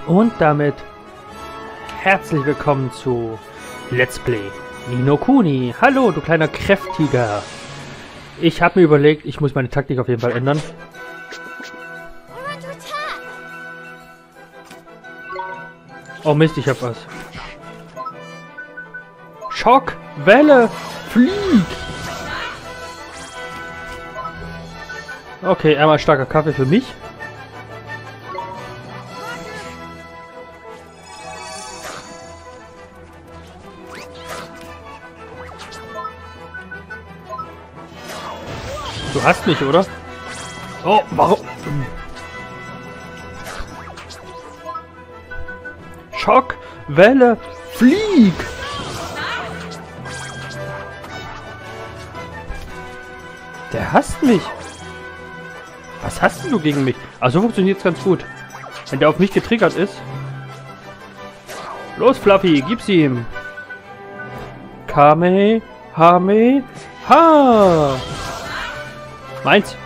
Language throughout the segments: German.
Und damit herzlich willkommen zu Let's Play Ni no Kuni. Hallo, du kleiner Kräftiger. Ich habe mir überlegt, ich muss meine Taktik auf jeden Fall ändern. Oh Mist, ich hab was. Schock, Welle, flieg! Okay, einmal starker Kaffee für mich. Du hast mich, oder? Oh, warum? Schock, Welle, flieg! Der hasst mich. Was hast denn du gegen mich? Ah, so funktioniert es ganz gut. Wenn der auf mich getriggert ist. Los, Fluffy, gib's ihm. Kame, Hame, Ha! Meins.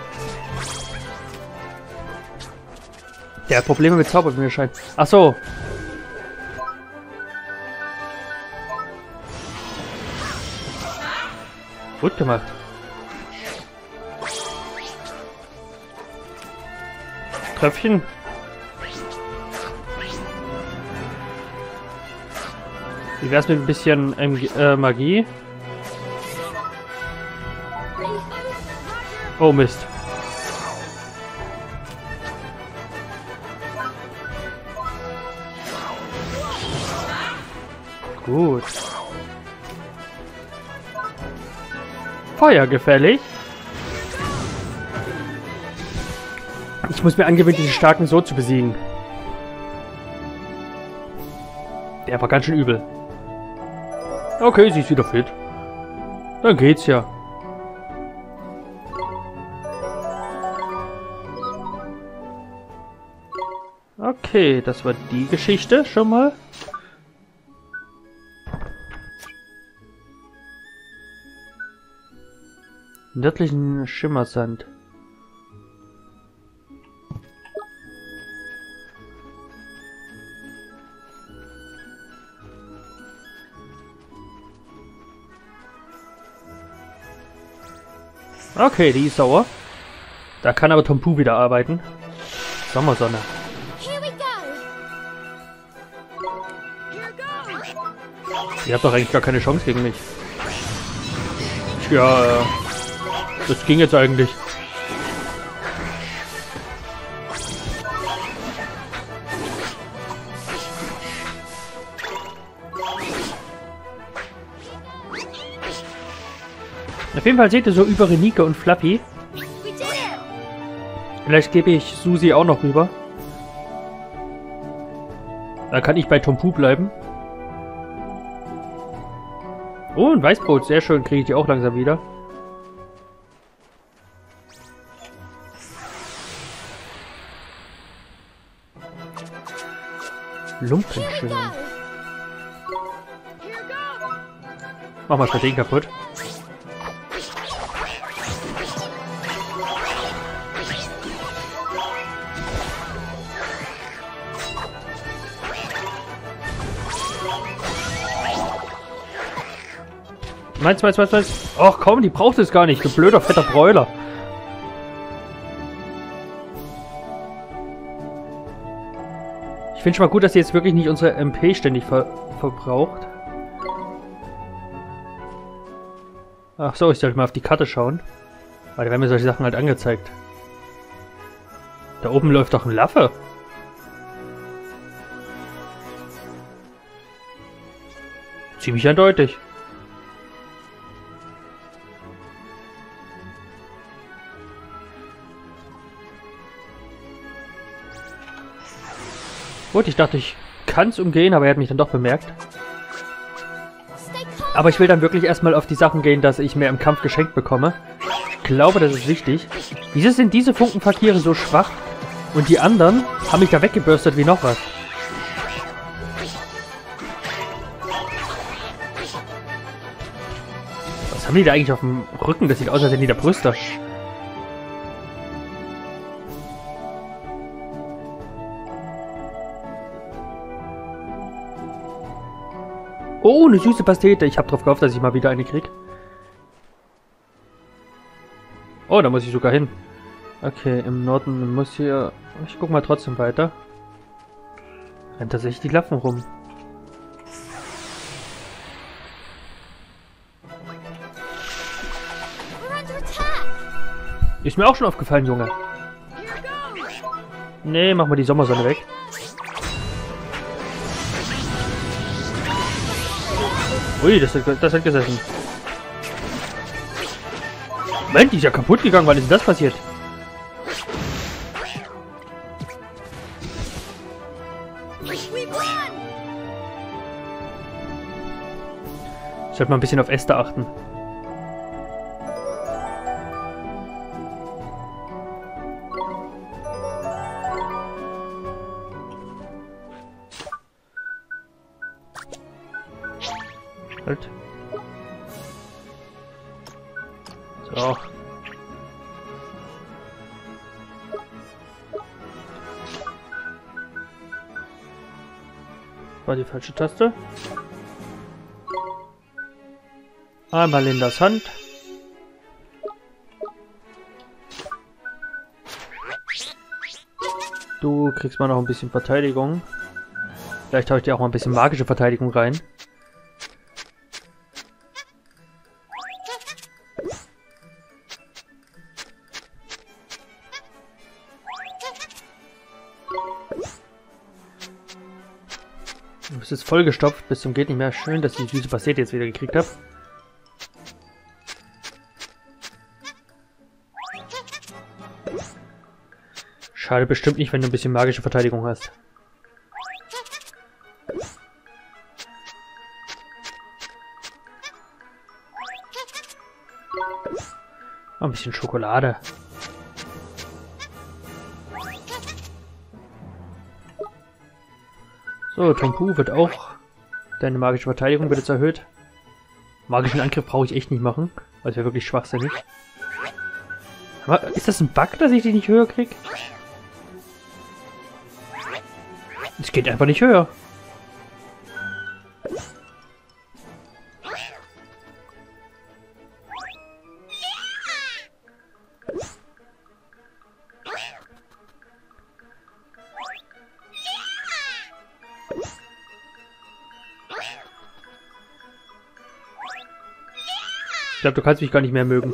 Der hat Probleme mit Zauber, wie mir scheint. Ach so. Gut gemacht. Tröpfchen. Wie wär's mit ein bisschen Magie? Oh Mist. Gut. Feuer gefällig. Ich muss mir angewöhnen, diesen starken so zu besiegen. Der war ganz schön übel. Okay, sie ist wieder fit. Dann geht's ja. Okay, das war die Geschichte schon mal. Nördlichen Schimmersand. Okay, die ist sauer. Da kann aber Tom Pooh wieder arbeiten. Sommersonne. Ihr habt doch eigentlich gar keine Chance gegen mich. Tja, das ging jetzt eigentlich. Auf jeden Fall seht ihr so über Renike und Fluffy. Vielleicht gebe ich Susi auch noch rüber. Dann kann ich bei Tom Pooh bleiben. Oh, ein Weißbrot, sehr schön, kriege ich die auch langsam wieder. Lumpenschön. Mach mal schnell den kaputt. Meins. Ach komm, die braucht es gar nicht, du blöder, fetter Bräuler. Ich finde schon mal gut, dass sie jetzt wirklich nicht unsere MP ständig verbraucht. Ach so, ich sollte mal auf die Karte schauen. Aber da werden mir solche Sachen halt angezeigt. Da oben läuft doch ein Laffe. Ziemlich eindeutig. Gut, ich dachte, ich kann es umgehen, aber er hat mich dann doch bemerkt. Aber ich will dann wirklich erstmal auf die Sachen gehen, dass ich mehr im Kampf geschenkt bekomme. Ich glaube, das ist wichtig. Wieso sind diese Funkenfakire so schwach? Und die anderen haben mich da weggebürstet wie noch was. Was haben die da eigentlich auf dem Rücken? Das sieht aus, als hätten die da Brüste. Oh, eine süße Pastete. Ich habe drauf gehofft, dass ich mal wieder eine krieg. Oh, da muss ich sogar hin. Okay, im Norden muss hier... Ich guck mal trotzdem weiter. Rennt tatsächlich die Laffen rum. Ist mir auch schon aufgefallen, Junge. Nee, mach mal die Sommersonne weg. Ui, das hat gesessen. Moment, die ist ja kaputt gegangen. Wann ist denn das passiert? Ich sollte mal ein bisschen auf Esther achten. Halt. So. War die falsche Taste. Einmal in das Hand. Du kriegst mal noch ein bisschen Verteidigung. Vielleicht haue ich dir auch mal ein bisschen magische Verteidigung rein. Du bist jetzt vollgestopft bis zum geht nicht mehr. Schön, dass ich die süße Pastete jetzt wieder gekriegt habe. Schade bestimmt nicht, wenn du ein bisschen magische Verteidigung hast. Oh, ein bisschen Schokolade. So, Tompu wird auch. Deine magische Verteidigung wird jetzt erhöht. Magischen Angriff brauche ich echt nicht machen, weil es wäre wirklich schwachsinnig. Aber ist das ein Bug, dass ich die nicht höher kriege? Es geht einfach nicht höher. Ich glaube, du kannst mich gar nicht mehr mögen.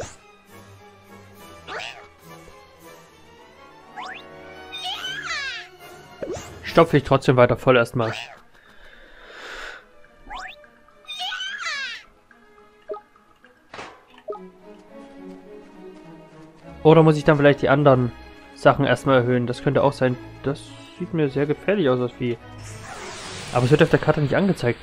Stopfe ich trotzdem weiter voll erstmal. Oder muss ich dann vielleicht die anderen Sachen erstmal erhöhen? Das könnte auch sein. Das sieht mir sehr gefährlich aus, das Vieh. Aber es wird auf der Karte nicht angezeigt.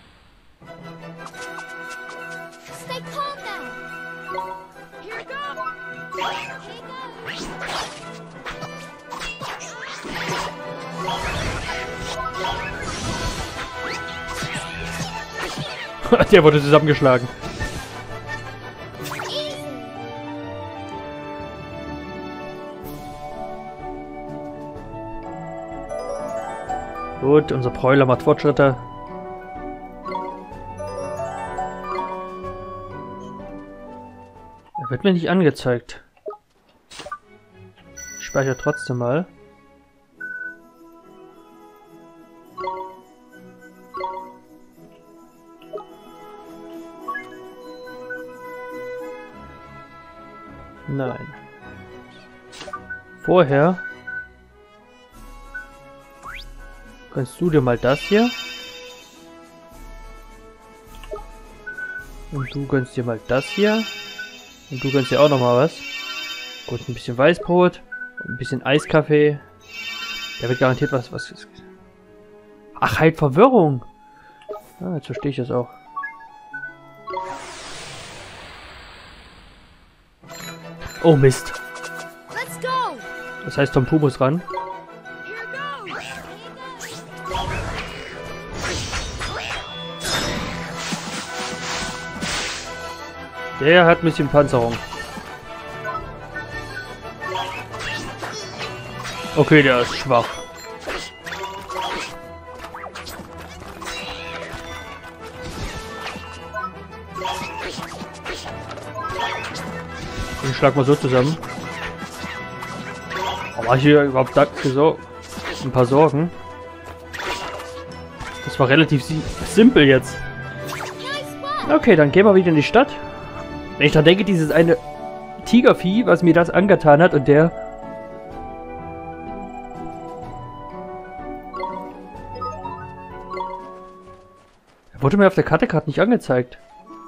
Der wurde zusammengeschlagen. Gut, unser Bräuler macht Fortschritte. Er wird mir nicht angezeigt. Ich speichere trotzdem mal. Nein. Vorher kannst du dir mal das hier. Und du gönnst dir mal das hier. Und du gönnst dir auch noch mal was. Gut, ein bisschen Weißbrot. Und ein bisschen Eiskaffee. Der wird garantiert was ist. Ach, halt Verwirrung. Ah, jetzt verstehe ich das auch. Oh Mist. Das heißt, Tompu muss ran. Der hat ein bisschen Panzerung. Okay, der ist schwach. Den schlagen wir so zusammen. Aber hier überhaupt dafür so ein paar Sorgen. Das war relativ simpel jetzt. Okay, dann gehen wir wieder in die Stadt. Wenn ich dran denke, dieses eine Tigervieh, was mir das angetan hat und der... Er wurde mir auf der Karte gerade nicht angezeigt.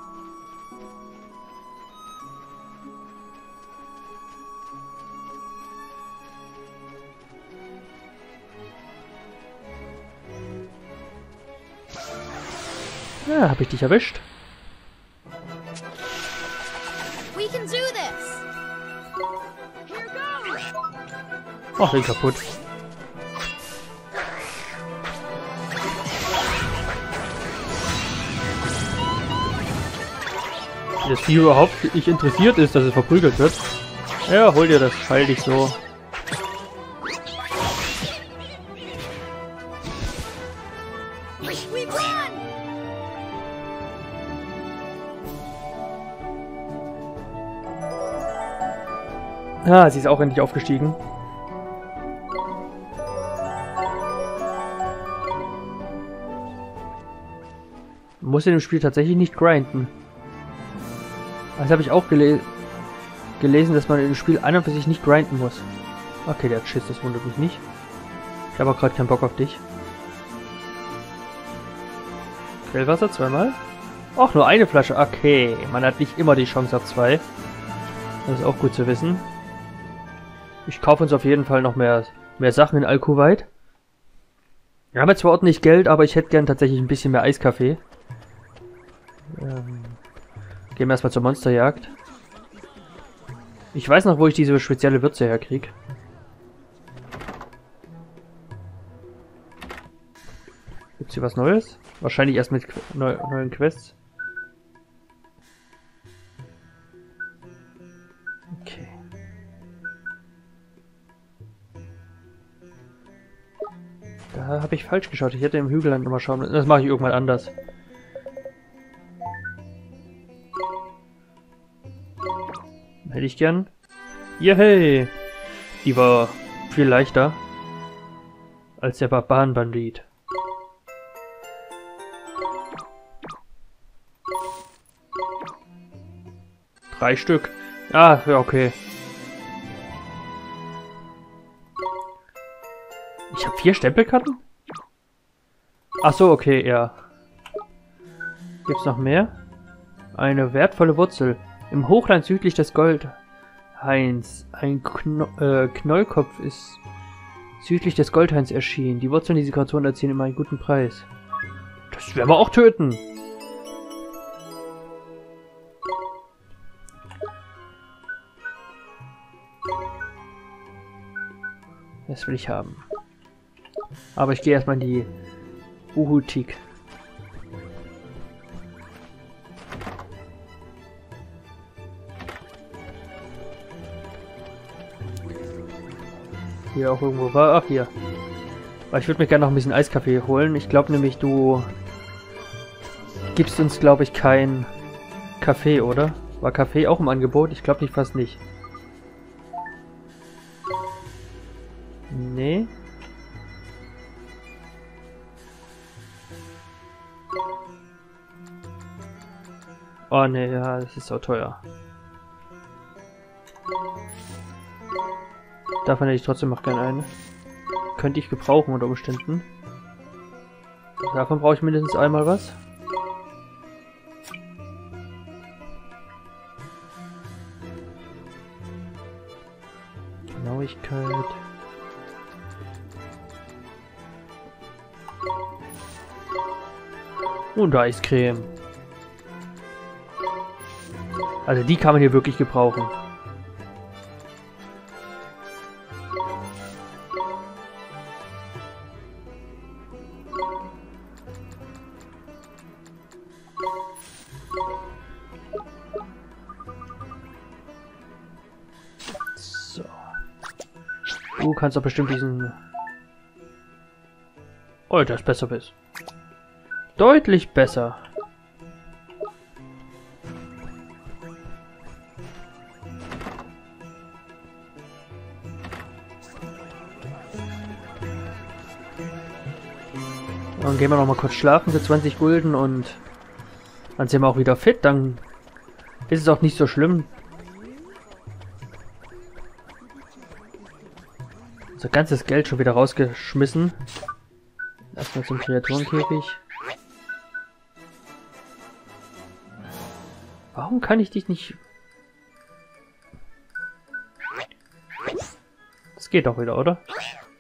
Ja, habe ich dich erwischt. Ach, den kaputt. Wie das Vieh überhaupt nicht interessiert ist, dass es verprügelt wird. Ja, hol dir das, heil dich so. Ah, sie ist auch endlich aufgestiegen. Man muss in dem Spiel tatsächlich nicht grinden. Das habe ich auch gelesen, dass man in dem Spiel an und für sich nicht grinden muss. Okay, der hat Schiss, das wundert mich nicht. Ich habe auch gerade keinen Bock auf dich. Quellwasser zweimal? Ach, nur eine Flasche. Okay, man hat nicht immer die Chance auf 2. Das ist auch gut zu wissen. Ich kaufe uns auf jeden Fall noch mehr Sachen in Alkuweit. Wir haben jetzt zwar ordentlich Geld, aber ich hätte gern tatsächlich ein bisschen mehr Eiskaffee. Gehen wir erstmal zur Monsterjagd. Ich weiß noch, wo ich diese spezielle Würze herkriege. Gibt's hier was Neues? Wahrscheinlich erst mit neuen Quests. Okay. Da habe ich falsch geschaut. Ich hätte im Hügelland nochmal schauen müssen. Das mache ich irgendwann anders. Hätte ich gern. Yay! Die war viel leichter als der Barbarenbandit. Drei Stück. Ah, ja, okay. Ich habe 4 Stempelkarten? Ach so, okay, ja. Gibt's noch mehr? Eine wertvolle Wurzel. Im Hochland südlich des Goldhains. Ein Knollkopf ist südlich des Goldhains erschienen. Die Wurzeln dieser Kreaturen erzielen immer einen guten Preis. Das werden wir auch töten. Das will ich haben. Aber ich gehe erstmal in die Uhutik. Hier auch irgendwo war. Ach, hier. Aber ich würde mir gerne noch ein bisschen Eiskaffee holen. Ich glaube nämlich, du gibst uns, glaube ich, kein Kaffee, oder? War Kaffee auch im Angebot? Ich glaube nicht, fast nicht. Nee. Oh ne, ja, das ist so teuer. Davon hätte ich trotzdem noch gerne eine. Könnte ich gebrauchen unter Umständen. Davon brauche ich mindestens einmal was. Genauigkeit. Und Eiscreme. Also die kann man hier wirklich gebrauchen. So. Du kannst doch bestimmt diesen... Oh, das besser bist. Deutlich besser. Dann gehen wir noch mal kurz schlafen für 20 Gulden und dann sind wir auch wieder fit. Dann ist es auch nicht so schlimm. Unser ganzes Geld schon wieder rausgeschmissen. Erstmal zum Kreaturenkäfig. Warum kann ich dich nicht... Das geht doch wieder, oder?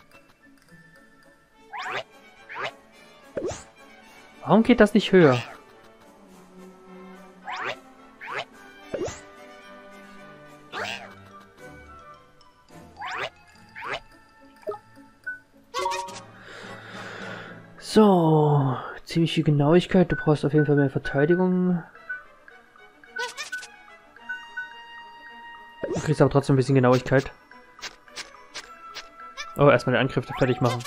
Warum geht das nicht höher? So, ziemlich viel Genauigkeit. Du brauchst auf jeden Fall mehr Verteidigung. Du kriegst aber trotzdem ein bisschen Genauigkeit. Oh, erstmal den Angriff fertig machen.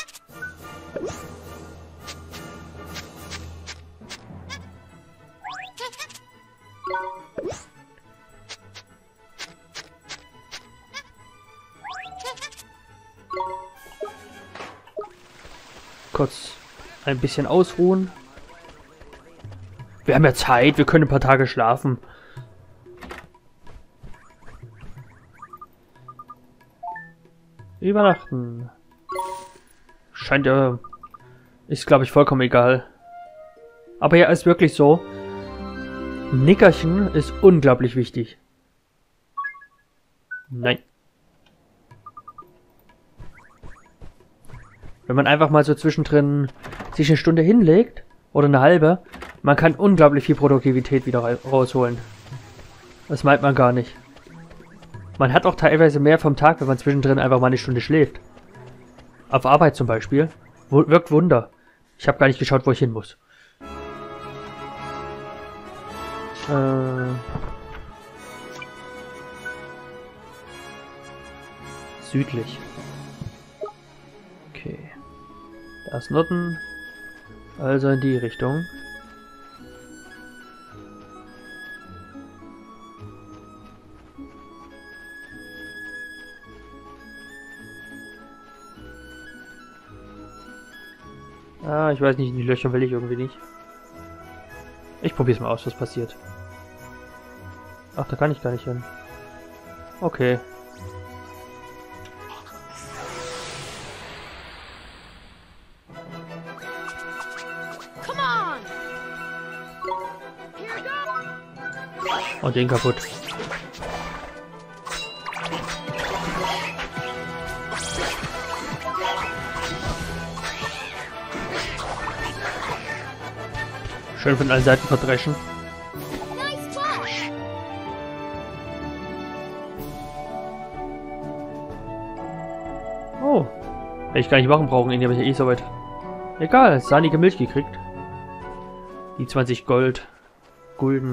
Kurz ein bisschen ausruhen. Wir haben ja Zeit, wir können ein paar Tage schlafen. Übernachten. Scheint ja... Ist, glaube ich, vollkommen egal. Aber ja, ist wirklich so. Nickerchen ist unglaublich wichtig. Nein. Wenn man einfach mal so zwischendrin sich eine Stunde hinlegt, oder eine halbe, man kann unglaublich viel Produktivität wieder rausholen. Das meint man gar nicht. Man hat auch teilweise mehr vom Tag, wenn man zwischendrin einfach mal eine Stunde schläft. Auf Arbeit zum Beispiel. Wirkt Wunder. Ich habe gar nicht geschaut, wo ich hin muss. Südlich. Okay. Da ist Norden. Also in die Richtung. Ah, ich weiß nicht, in die Löcher will ich irgendwie nicht. Ich probier's mal aus, was passiert. Ach, da kann ich gar nicht hin. Okay. Und den kaputt. Schön von allen Seiten verdreschen. Oh. Hätte ich gar nicht machen brauchen, den habe ich ja eh so weit. Egal, sahnige Milch gekriegt. Die 20 Gulden.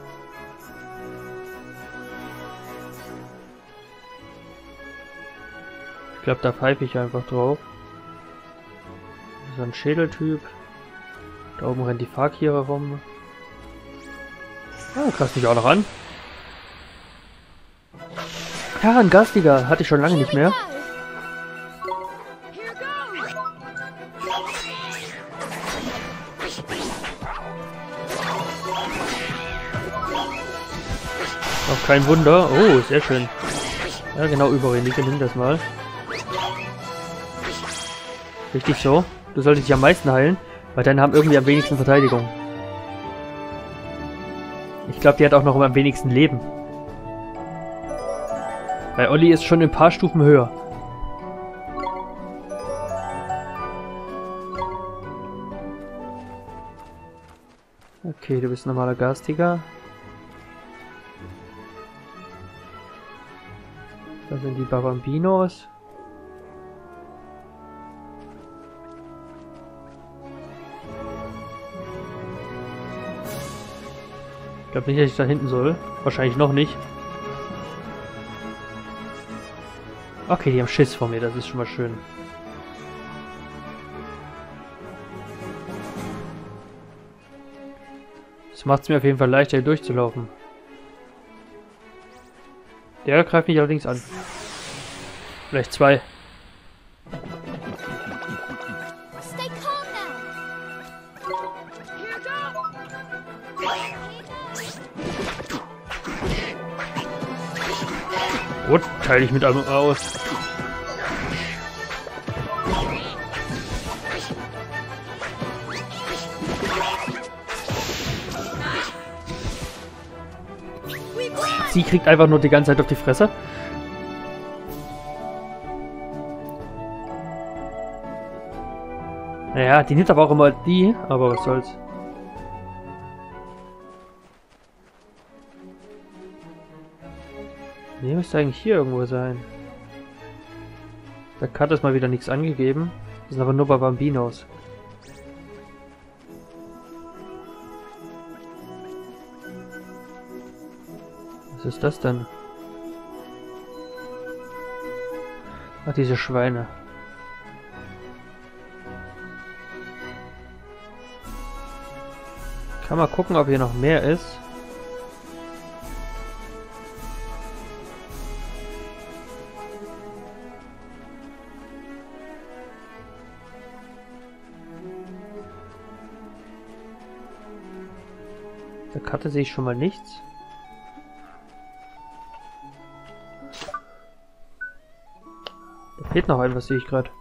Ich glaube, da pfeife ich einfach drauf. So ein Schädeltyp. Da oben rennt die Fakire rum. Ah, krass mich auch noch an. Herren Gastiger hatte ich schon lange nicht mehr. Auch kein Wunder. Oh, sehr schön. Ja, genau, Überrendige, nimm das mal. Richtig so. Du solltest dich am meisten heilen, weil dann haben irgendwie am wenigsten Verteidigung. Ich glaube, die hat auch noch am wenigsten Leben. Weil Olli ist schon ein paar Stufen höher. Okay, du bist ein normaler Garstiger. Da sind die Babambinos. Ich glaube nicht, dass ich da hinten soll. Wahrscheinlich noch nicht. Okay, die haben Schiss vor mir, das ist schon mal schön. Das macht es mir auf jeden Fall leichter, hier durchzulaufen. Der greift mich allerdings an. Vielleicht zwei. teile ich mit allem aus. Sie kriegt einfach nur die ganze Zeit auf die Fresse. Naja, die nimmt aber auch immer die, aber was soll's. Nee, müsste eigentlich hier irgendwo sein. Der Karte ist mal wieder nichts angegeben. Das sind aber nur bei Bambinos. Was ist das denn? Ach, diese Schweine. Kann mal gucken, ob hier noch mehr ist. Der Karte sehe ich schon mal nichts. Da fehlt noch etwas, sehe ich gerade.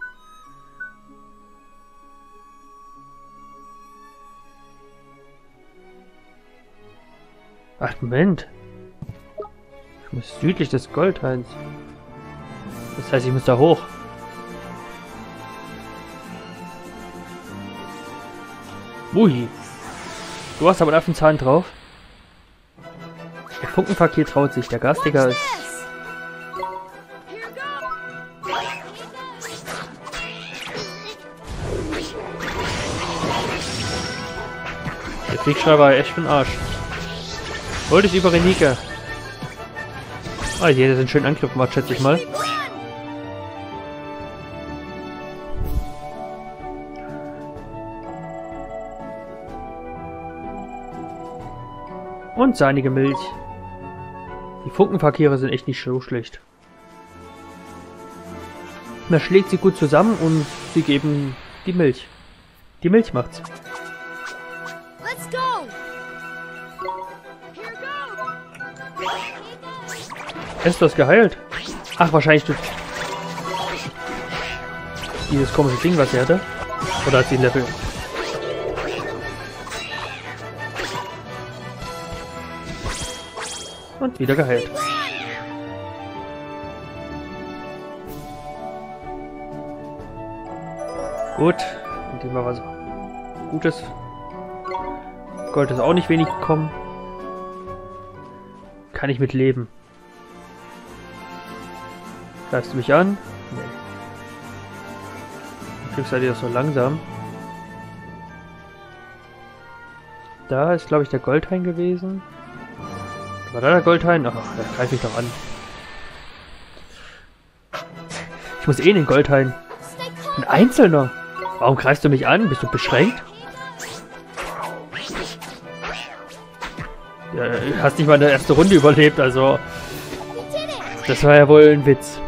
Ach, Moment. Ich muss südlich des Goldhains. Das heißt, ich muss da hoch. Ui. Du hast aber einen Affenzahn drauf. Der Funkenverkehr traut sich. Der Gastiger ist... Der Kriegsschreiber war echt für den Arsch. Hol dich über Renike. Ah, hier hat einen schönen Angriff gemacht, schätze ich mal. Und seinige Milch. Die Funkenverkehre sind echt nicht so schlecht. Man schlägt sie gut zusammen und sie geben die Milch. Die Milch macht's. Ist das geheilt? Ach, wahrscheinlich durch dieses komische Ding, was sie hatte. Oder hat sie ein Level? Und wieder geheilt. Gut. Und dem war was Gutes. Gold ist auch nicht wenig gekommen. Kann ich mit leben. Greifst du mich an? Nee. Du kriegst halt so langsam. Da ist, glaube ich, der Goldhain gewesen. War da der Goldhain? Ach, da greif ich doch an. Ich muss eh in den Goldhain. Ein Einzelner. Warum greifst du mich an? Bist du beschränkt? Ja, du hast nicht mal eine erste Runde überlebt, also... Das war ja wohl ein Witz.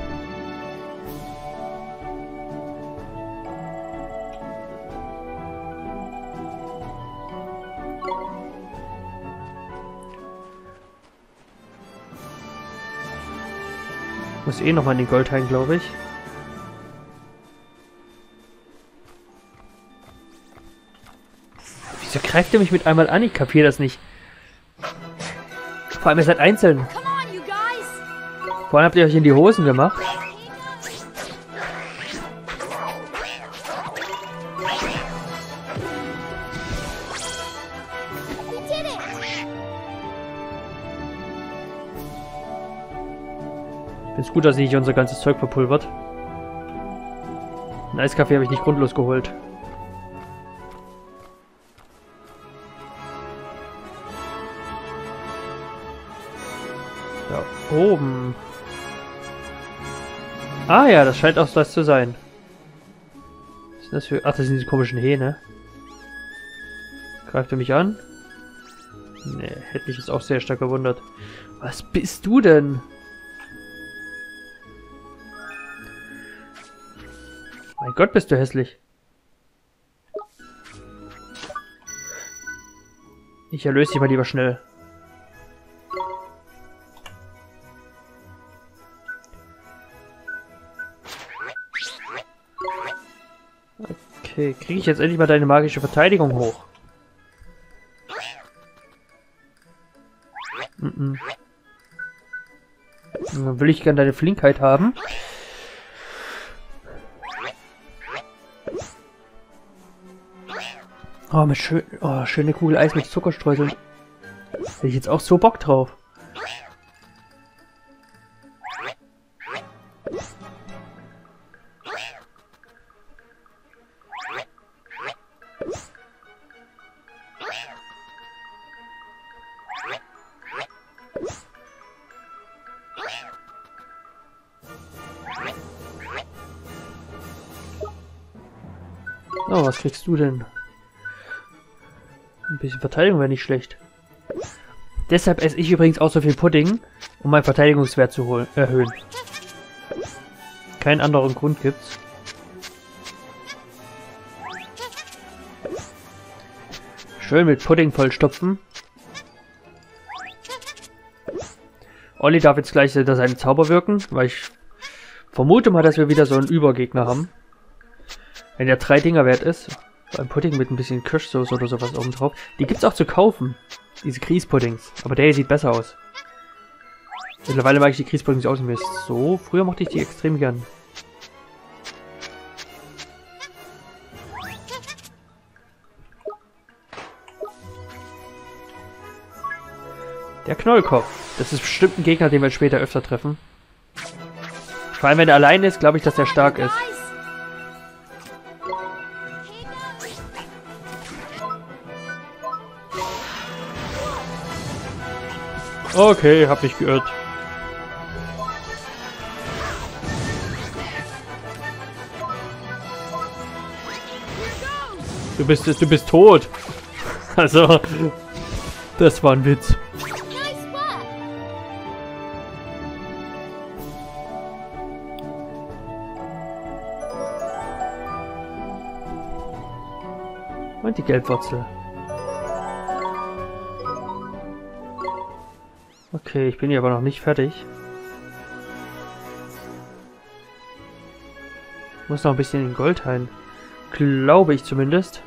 Muss eh nochmal in den Goldhain, glaube ich. Wieso greift ihr mich mit einmal an? Ich kapiere das nicht. Vor allem, ihr seid einzeln. Vorhin habt ihr euch in die Hosen gemacht. Ich finde es gut, dass nicht unser ganzes Zeug verpulvert. Einen Eiskaffee habe ich nicht grundlos geholt. Da oben. Ah ja, das scheint auch das zu sein. Was ist das für... Ach, das sind diese komischen Hähne. Greift er mich an? Nee, hätte mich jetzt auch sehr stark gewundert. Was bist du denn? Mein Gott, bist du hässlich. Ich erlöse dich mal lieber schnell. Okay, kriege ich jetzt endlich mal deine magische Verteidigung hoch? Dann will ich gerne deine Flinkheit haben. Oh, schöne Kugel Eis mit Zuckerstreuseln. Hätte ich jetzt auch so Bock drauf. Oh, was kriegst du denn? Ein bisschen Verteidigung wäre nicht schlecht. Deshalb esse ich übrigens auch so viel Pudding, um meinen Verteidigungswert zu erhöhen. Keinen anderen Grund gibt's. Schön mit Pudding vollstopfen. Olli darf jetzt gleich seinen Zauber wirken, weil ich vermute mal, dass wir wieder so einen Übergegner haben. Wenn der 3 Dinger wert ist. So ein Pudding mit ein bisschen Kirschsoße oder sowas oben drauf. Die gibt's auch zu kaufen. Diese Grießpuddings. Aber der hier sieht besser aus. Mittlerweile mag ich die Grießpuddings aus dem Mist. So, früher mochte ich die extrem gern. Der Knollkopf. Das ist bestimmt ein Gegner, den wir später öfter treffen. Vor allem, wenn er allein ist, glaube ich, dass er stark ist. Okay, hab mich geirrt. Du bist tot. Also, das war ein Witz. Und die Gelbwurzel. Okay, ich bin hier aber noch nicht fertig. Ich muss noch ein bisschen in Gold rein. Glaube ich zumindest.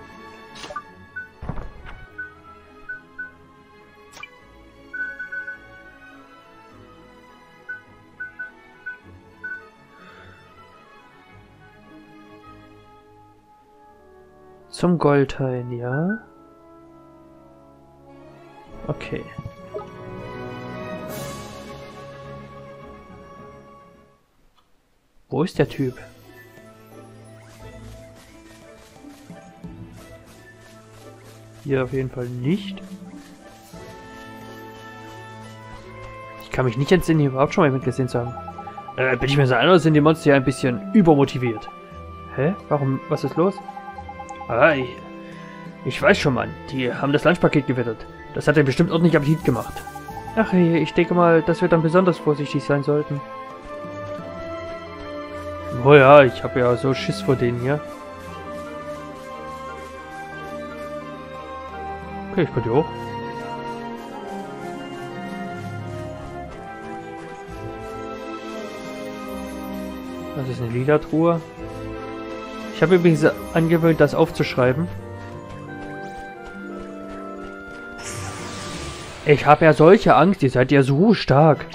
Zum Goldhain, ja. Okay. Wo ist der Typ? Hier auf jeden Fall nicht. Ich kann mich nicht entsinnen, hier überhaupt schon mal mitgesehen zu haben. Bin ich mir so ein, oder sind die Monster hier ein bisschen übermotiviert? Hä? Warum? Was ist los? Ah, ich weiß schon, Mann. Die haben das Lunchpaket gewittert. Das hat ja bestimmt ordentlich Appetit gemacht. Ach, ich denke mal, dass wir dann besonders vorsichtig sein sollten. Oh ja, ich habe ja so Schiss vor denen hier. Okay, ich konnte hier hoch. Das ist eine lila Truhe. Ich habe übrigens angewöhnt, das aufzuschreiben. Ich habe ja solche Angst, ihr seid ja so stark.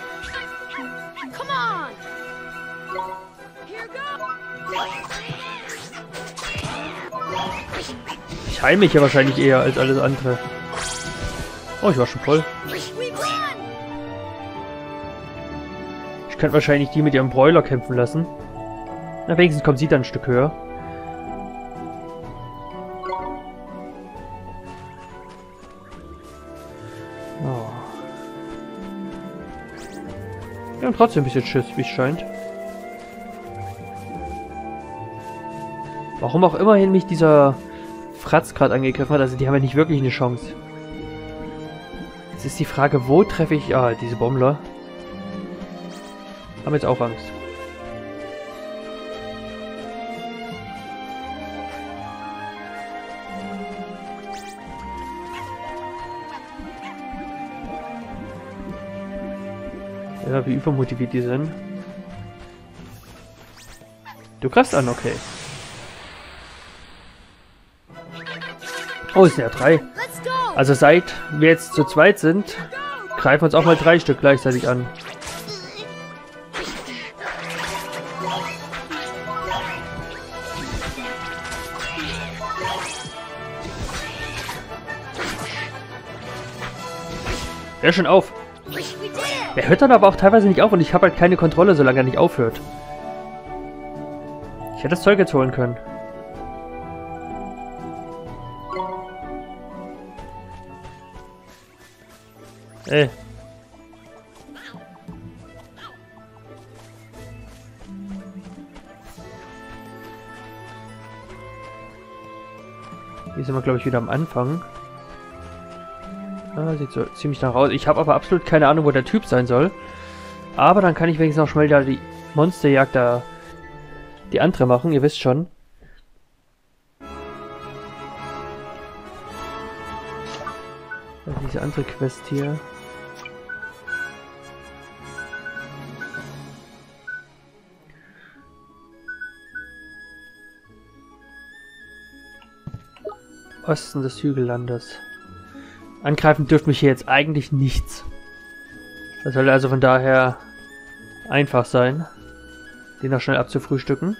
Ich heile mich ja wahrscheinlich eher als alles andere. Oh, ich war schon voll. Ich könnte wahrscheinlich die mit ihrem Bräuler kämpfen lassen. Na, wenigstens kommt sie dann ein Stück höher. Oh. Wir haben trotzdem ein bisschen Schiss, wie es scheint. Warum auch immerhin mich dieser Fratz gerade angegriffen hat, also die haben ja nicht wirklich eine Chance. Jetzt ist die Frage, wo treffe ich... Ah, diese Bommler. Haben jetzt auch Angst. Ja, wie übermotiviert die sind. Du greifst an, okay. Oh, es sind ja 3. Also seit wir jetzt zu zweit sind, greifen wir uns auch mal 3 Stück gleichzeitig an. Hör schon auf. Er hört dann aber auch teilweise nicht auf und ich habe halt keine Kontrolle, solange er nicht aufhört. Ich hätte das Zeug jetzt holen können. Ey. Hier sind wir, glaube ich, wieder am Anfang. Ah, sieht so ziemlich nach aus. Ich habe aber absolut keine Ahnung, wo der Typ sein soll. Aber dann kann ich wenigstens noch schnell da die Monsterjagd da... die andere machen, ihr wisst schon. Diese andere Quest hier. Osten des Hügellandes. Angreifen dürfte mich hier jetzt eigentlich nichts. Das soll also von daher einfach sein, den noch schnell abzufrühstücken.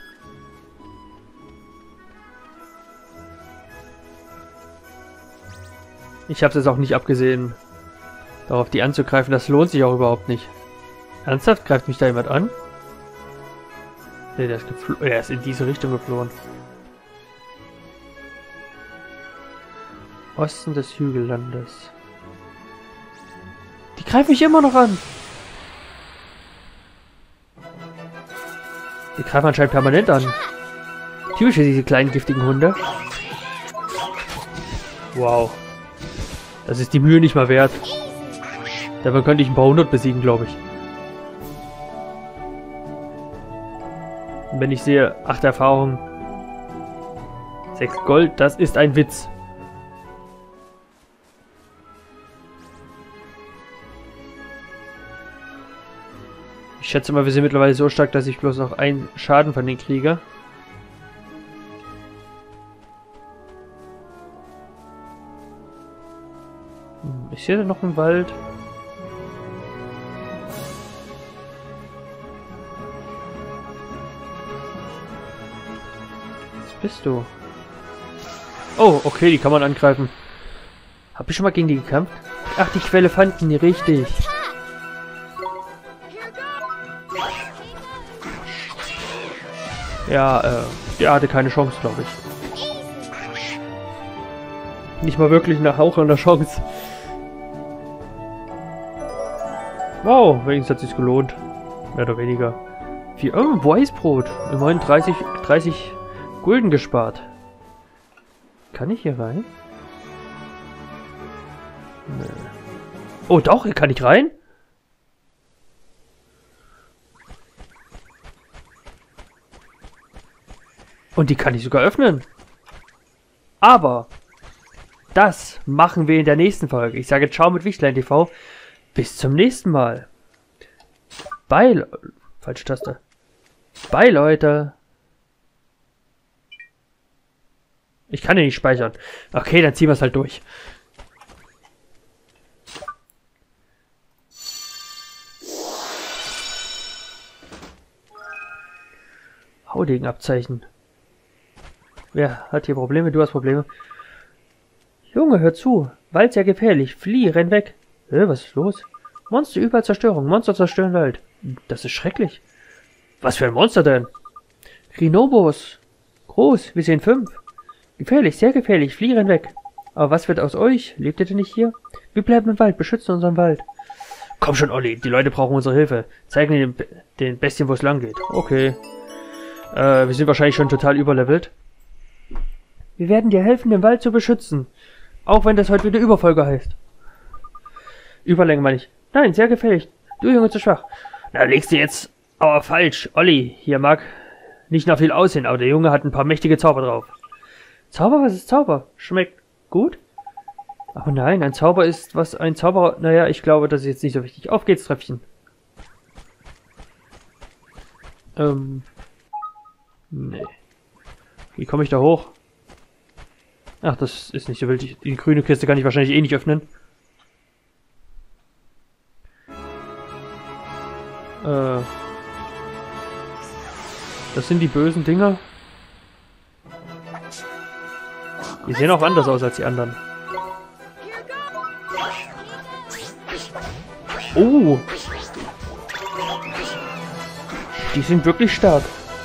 Ich habe es jetzt auch nicht abgesehen, darauf die anzugreifen. Das lohnt sich auch überhaupt nicht. Ernsthaft? Greift mich da jemand an? Ne, der ist in diese Richtung geflohen. Osten des Hügellandes. Die greifen mich immer noch an. Die greifen anscheinend permanent an. Typisch für diese kleinen giftigen Hunde. Wow. Das ist die Mühe nicht mal wert. Dafür könnte ich ein paar 100 besiegen, glaube ich. Und wenn ich sehe, 8 Erfahrungen, 6 Gold, das ist ein Witz. Ich schätze mal, wir sind mittlerweile so stark, dass ich bloß noch einen Schaden von denen kriege. Ich sehe da noch einen Wald. Was bist du? Oh, okay, die kann man angreifen. Hab ich schon mal gegen die gekämpft? Ach, die Quelle fanden die richtig. Ja, der hatte keine Chance, glaube ich. Nicht mal wirklich nach Hauch einer Chance. Wow, wenigstens hat es sich gelohnt. Mehr oder weniger. Oh, Weißbrot. Immerhin 30 Gulden gespart. Kann ich hier rein? Nee. Oh doch, hier kann ich rein? Und die kann ich sogar öffnen. Aber das machen wir in der nächsten Folge. Ich sage ciao mit Wichtlein TV. Bis zum nächsten Mal. Bye. Falsche Taste. Bye, Leute. Ich kann den nicht speichern. Okay, dann ziehen wir es halt durch. Haudegen-Abzeichen. Wer hat hier Probleme? Du hast Probleme. Junge, hör zu. Wald sehr gefährlich. Flieh, renn weg. Was ist los? Monster überall Zerstörung. Monster zerstören Wald. Das ist schrecklich. Was für ein Monster denn? Rhinobos. Groß. Wir sehen 5. Gefährlich, sehr gefährlich. Flieh, renn weg. Aber was wird aus euch? Lebt ihr denn nicht hier? Wir bleiben im Wald. Beschützen unseren Wald. Komm schon, Olli. Die Leute brauchen unsere Hilfe. Zeigen den Bestien, wo es lang geht. Okay. Wir sind wahrscheinlich schon total überlevelt. Wir werden dir helfen, den Wald zu beschützen. Auch wenn das heute wieder Überfolge heißt. Überlänge meine ich. Nein, sehr gefährlich. Du Junge zu schwach. Na, legst du jetzt aber falsch. Olli, hier mag nicht nach viel aussehen, aber der Junge hat ein paar mächtige Zauber drauf. Zauber? Was ist Zauber? Schmeckt gut? Aber nein, ein Zauber ist, was ein Zauberer... Naja, ich glaube, das ist jetzt nicht so wichtig. Auf geht's, Tröpfchen. Nee. Wie komme ich da hoch? Ach, das ist nicht so wild. Die grüne Kiste kann ich wahrscheinlich eh nicht öffnen. Das sind die bösen Dinger. Die sehen auch anders aus als die anderen. Oh! Die sind wirklich stark.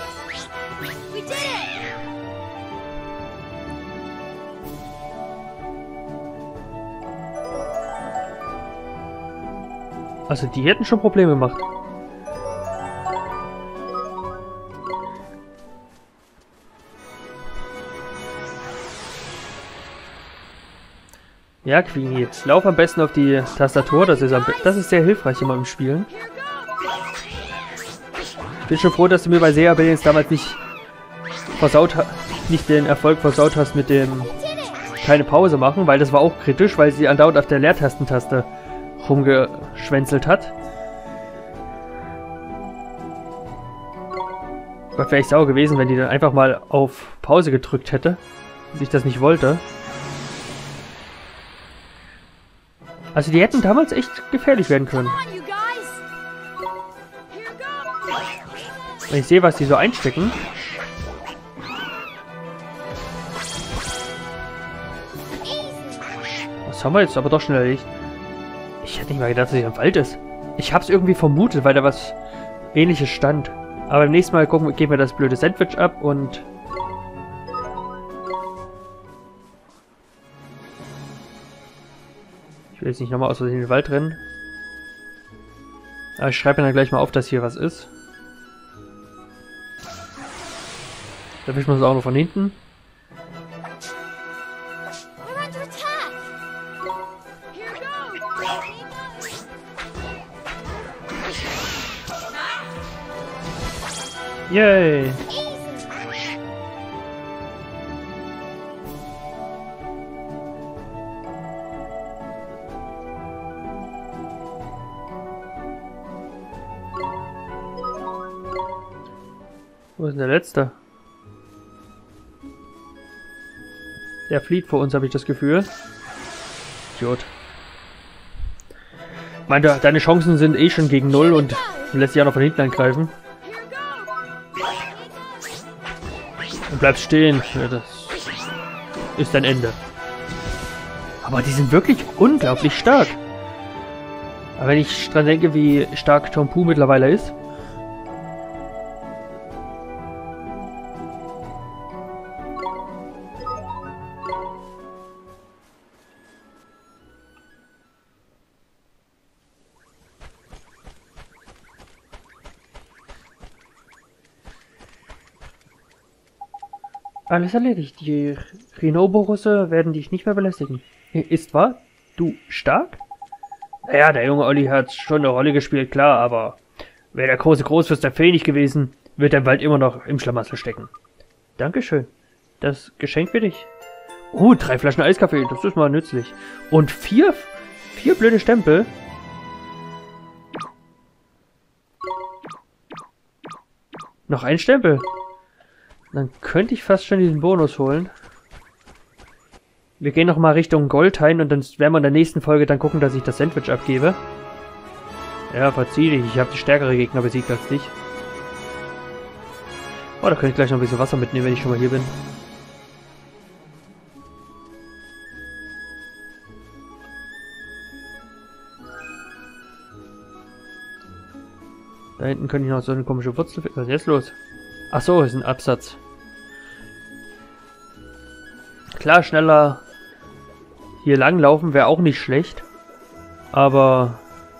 Also die hätten schon Probleme gemacht. Ja, Queenie, lauf am besten auf die Tastatur, das ist sehr hilfreich immer im Spielen. Ich bin schon froh, dass du mir bei Sea Billions damals nicht den Erfolg versaut hast mit dem keine Pause machen, weil das war auch kritisch, weil sie andauernd auf der Leertastentaste rumgeschwänzelt hat. Gott, wäre ich sauer gewesen, wenn die dann einfach mal auf Pause gedrückt hätte und ich das nicht wollte. Also die hätten damals echt gefährlich werden können. Wenn ich sehe, was die so einstecken. Das haben wir jetzt aber doch schnell erledigt. Ich hätte nicht mal gedacht, dass hier im Wald ist. Ich habe es irgendwie vermutet, weil da was Ähnliches stand. Aber beim nächsten Mal geben wir das blöde Sandwich ab und... Ich will jetzt nicht nochmal aus Versehen in den Wald rennen. Aber ich schreibe mir dann gleich mal auf, dass hier was ist. Da wischen wir uns auch noch von hinten. Yay! Wo ist denn der Letzte? Der flieht vor uns, habe ich das Gefühl. Idiot. Ich meine, deine Chancen sind eh schon gegen 0 und lässt sich auch noch von hinten angreifen. Und bleibst stehen. Ja, das ist dein Ende. Aber die sind wirklich unglaublich stark. Aber wenn ich dran denke, wie stark Tom Pooh mittlerweile ist. Alles erledigt. Die Rhinoborusse werden dich nicht mehr belästigen. Ist wahr? Du stark? Naja, der junge Olli hat schon eine Rolle gespielt, klar, aber wäre der große Großfürst der Fee nicht gewesen, wird er bald immer noch im Schlamassel stecken. Dankeschön. Das Geschenk für dich. 3 Flaschen Eiskaffee, das ist mal nützlich. Und 4 blöde Stempel. Noch ein Stempel. Dann könnte ich fast schon diesen Bonus holen. Wir gehen nochmal Richtung Goldhain und dann werden wir in der nächsten Folge dann gucken, dass ich das Sandwich abgebe. Ja, verzieh dich. Ich habe die stärkere Gegner besiegt als dich. Oh, da könnte ich gleich noch ein bisschen Wasser mitnehmen, wenn ich schon mal hier bin. Da hinten könnte ich noch so eine komische Wurzel finden. Was ist jetzt los? Ach so, ist ein Absatz. Klar, schneller hier langlaufen wäre auch nicht schlecht. Aber...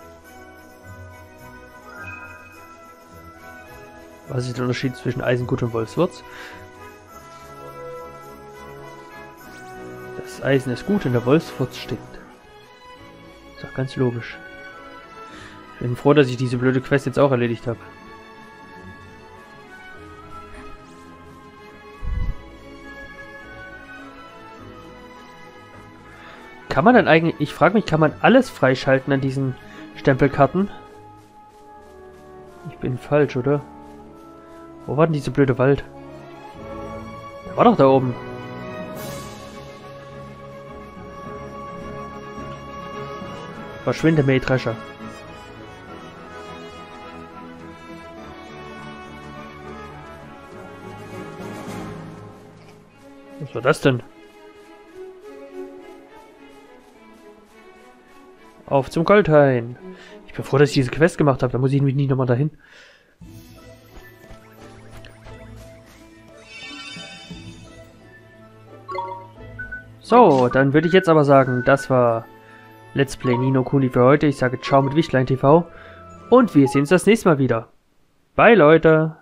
Was ist der Unterschied zwischen Eisengut und Wolfswurz? Das Eisen ist gut und der Wolfswurz stinkt. Ist doch ganz logisch. Ich bin froh, dass ich diese blöde Quest jetzt auch erledigt habe. Kann man dann eigentlich... Ich frage mich, kann man alles freischalten an diesen Stempelkarten? Ich bin falsch, oder? Wo war denn diese blöde Wald? Der war doch da oben. Verschwinde, Mähdrescher. Was war das denn? Auf zum Goldhain. Ich bin froh, dass ich diese Quest gemacht habe. Da muss ich mich nicht nochmal dahin. So, dann würde ich jetzt aber sagen, das war Let's Play Ni no Kuni für heute. Ich sage ciao mit Wichtlein TV. Und wir sehen uns das nächste Mal wieder. Bye, Leute.